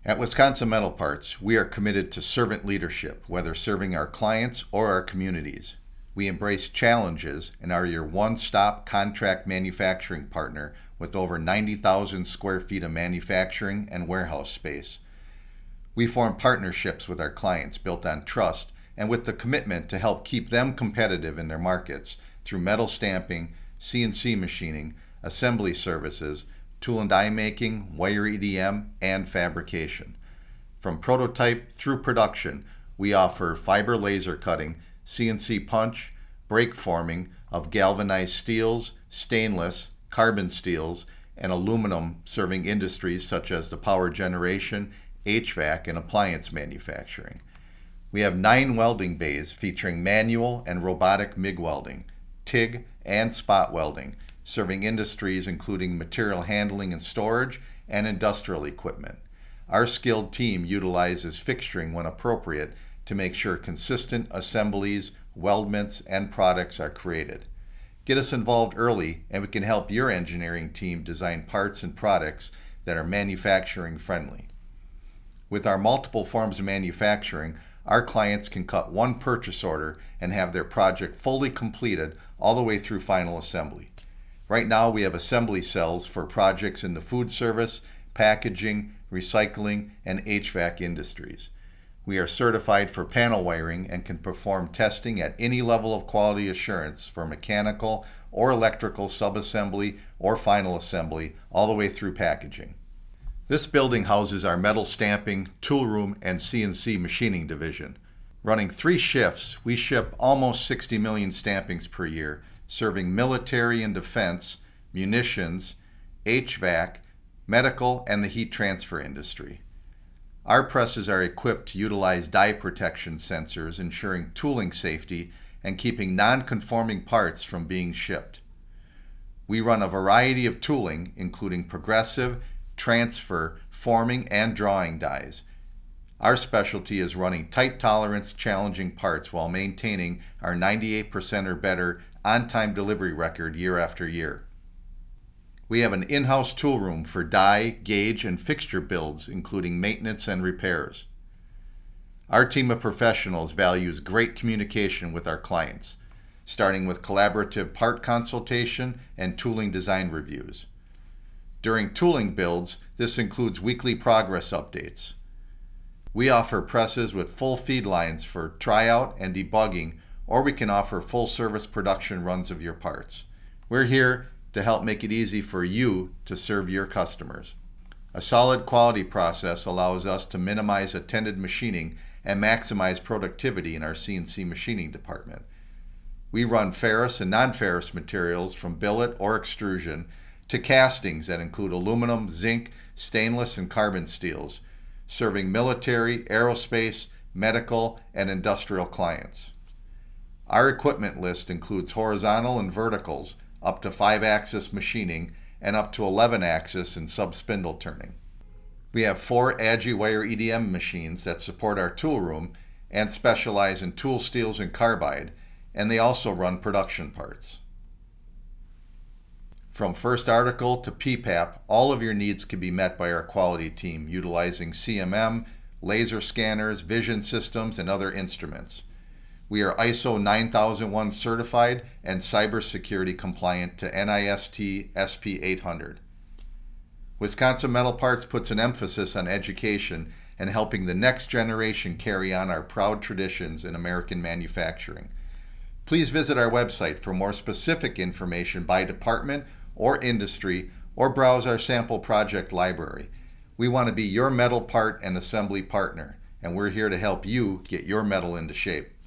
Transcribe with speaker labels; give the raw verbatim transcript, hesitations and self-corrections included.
Speaker 1: At Wisconsin Metal Parts, we are committed to servant leadership, whether serving our clients or our communities. We embrace challenges and are your one-stop contract manufacturing partner with over ninety thousand square feet of manufacturing and warehouse space. We form partnerships with our clients built on trust and with the commitment to help keep them competitive in their markets through metal stamping, C N C machining, assembly services, tool and die making, wire E D M, and fabrication. From prototype through production, we offer fiber laser cutting, C N C punch, brake forming of galvanized steels, stainless, carbon steels, and aluminum, serving industries such as the power generation, H V A C, and appliance manufacturing. We have nine welding bays featuring manual and robotic M I G welding, T I G, and spot welding, serving industries including material handling and storage and industrial equipment. Our skilled team utilizes fixturing when appropriate to make sure consistent assemblies, weldments, and products are created. Get us involved early and we can help your engineering team design parts and products that are manufacturing friendly. With our multiple forms of manufacturing, our clients can cut one purchase order and have their project fully completed all the way through final assembly. Right now we have assembly cells for projects in the food service, packaging, recycling, and H V A C industries. We are certified for panel wiring and can perform testing at any level of quality assurance for mechanical or electrical subassembly or final assembly all the way through packaging. This building houses our metal stamping, tool room, and C N C machining division. Running three shifts, we ship almost sixty million stampings per year, serving military and defense, munitions, H V A C, medical, and the heat transfer industry. Our presses are equipped to utilize die protection sensors, ensuring tooling safety and keeping non-conforming parts from being shipped. We run a variety of tooling, including progressive, transfer, forming, and drawing dies. Our specialty is running tight tolerance, challenging parts while maintaining our ninety-eight percent or better on-time delivery record year after year. We have an in-house tool room for die, gauge, and fixture builds, including maintenance and repairs. Our team of professionals values great communication with our clients, starting with collaborative part consultation and tooling design reviews. During tooling builds, this includes weekly progress updates. We offer presses with full feed lines for tryout and debugging, or we can offer full service production runs of your parts. We're here to help make it easy for you to serve your customers. A solid quality process allows us to minimize attended machining and maximize productivity in our C N C machining department. We run ferrous and non-ferrous materials from billet or extrusion to castings that include aluminum, zinc, stainless, and carbon steels, serving military, aerospace, medical, and industrial clients. Our equipment list includes horizontal and verticals, up to five axis machining, and up to eleven axis and sub-spindle turning. We have four AgiWire E D M machines that support our tool room and specialize in tool steels and carbide, and they also run production parts. From first article to P PAP, all of your needs can be met by our quality team utilizing C M M, laser scanners, vision systems, and other instruments. We are I S O nine thousand one certified and Cybersecurity compliant to N I S T S P eight hundred. Wisconsin Metal Parts puts an emphasis on education and helping the next generation carry on our proud traditions in American manufacturing. Please visit our website for more specific information by department or industry, or browse our sample project library. We want to be your metal part and assembly partner, and we're here to help you get your metal into shape.